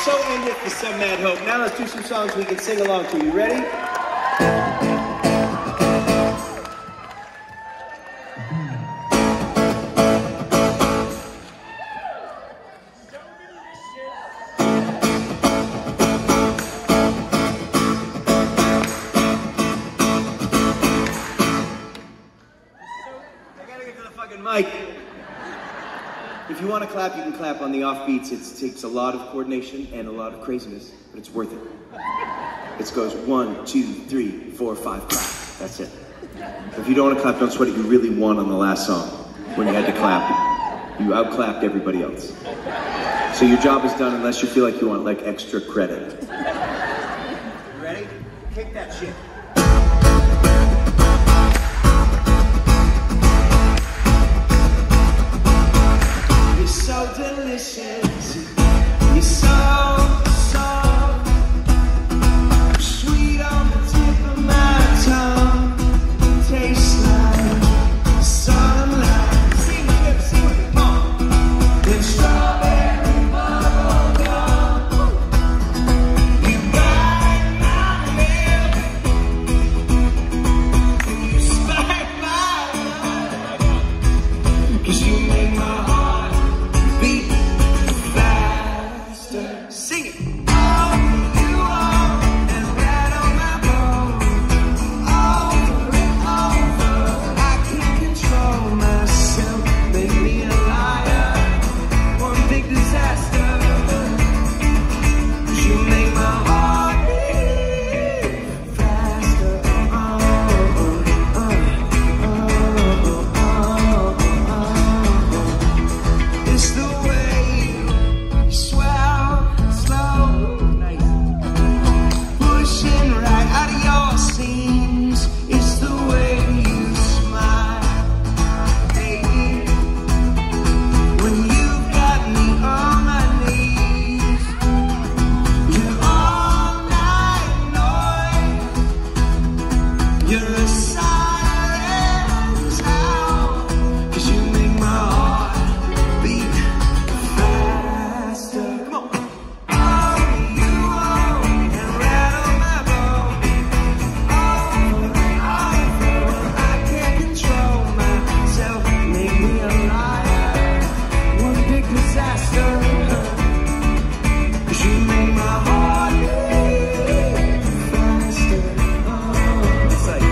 So end it for some mad hope. Now let's do some songs we can sing along to. You ready? I gotta get to the fucking mic. If you want to clap, you can clap on the offbeats. It takes a lot of coordination and a lot of craziness, but it's worth it. It goes 1, 2, 3, 4, 5, clap. That's it. If you don't want to clap, don't sweat it. You really won on the last song when you had to clap. You outclapped everybody else. So your job is done unless you feel like you want like extra credit. You ready? Kick that shit. So delicious, you're so sweet on the tip of my tongue. Tastes like sunlight. Sing with me, come on. And strawberry bubble gum. You bite my lip, and you spike my love. 'Cause you make my heart beat faster. Sing it. Oh, you are, and right on my bone. Over and over, I can't control myself. Make me a liar, one big disaster. 'Cause you make my heart beat faster. It's the way you swell slow, pushing right out of your seams. It's the way you smile, baby, when you've got me on my knees. You're all night noise. You're a siren's howl. 'Cause you make my heart beat faster. Come on. Oh, you are, and right on my bone. Over and over, I can't control myself. Make me a liar, one big disaster. 'Cause you make my heart beat faster. It's like,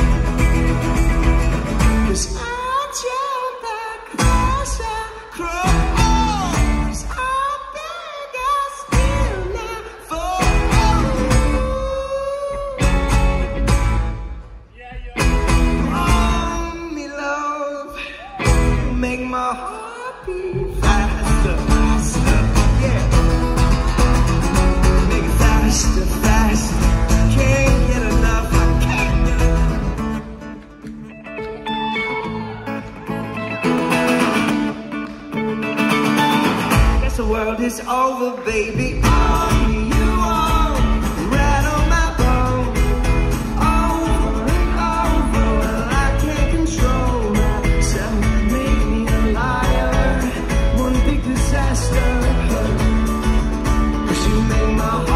'cause I jump back closer, close. I beg, I still never on me, love. Make my heart beat faster, faster, yeah. Make it faster, faster. Can't get enough, I can't get enough. Guess the world is over, baby. Only you are right on my bone. Over and over, well, I can't control myself. Make me a liar, one big disaster. 'Cause you make my heart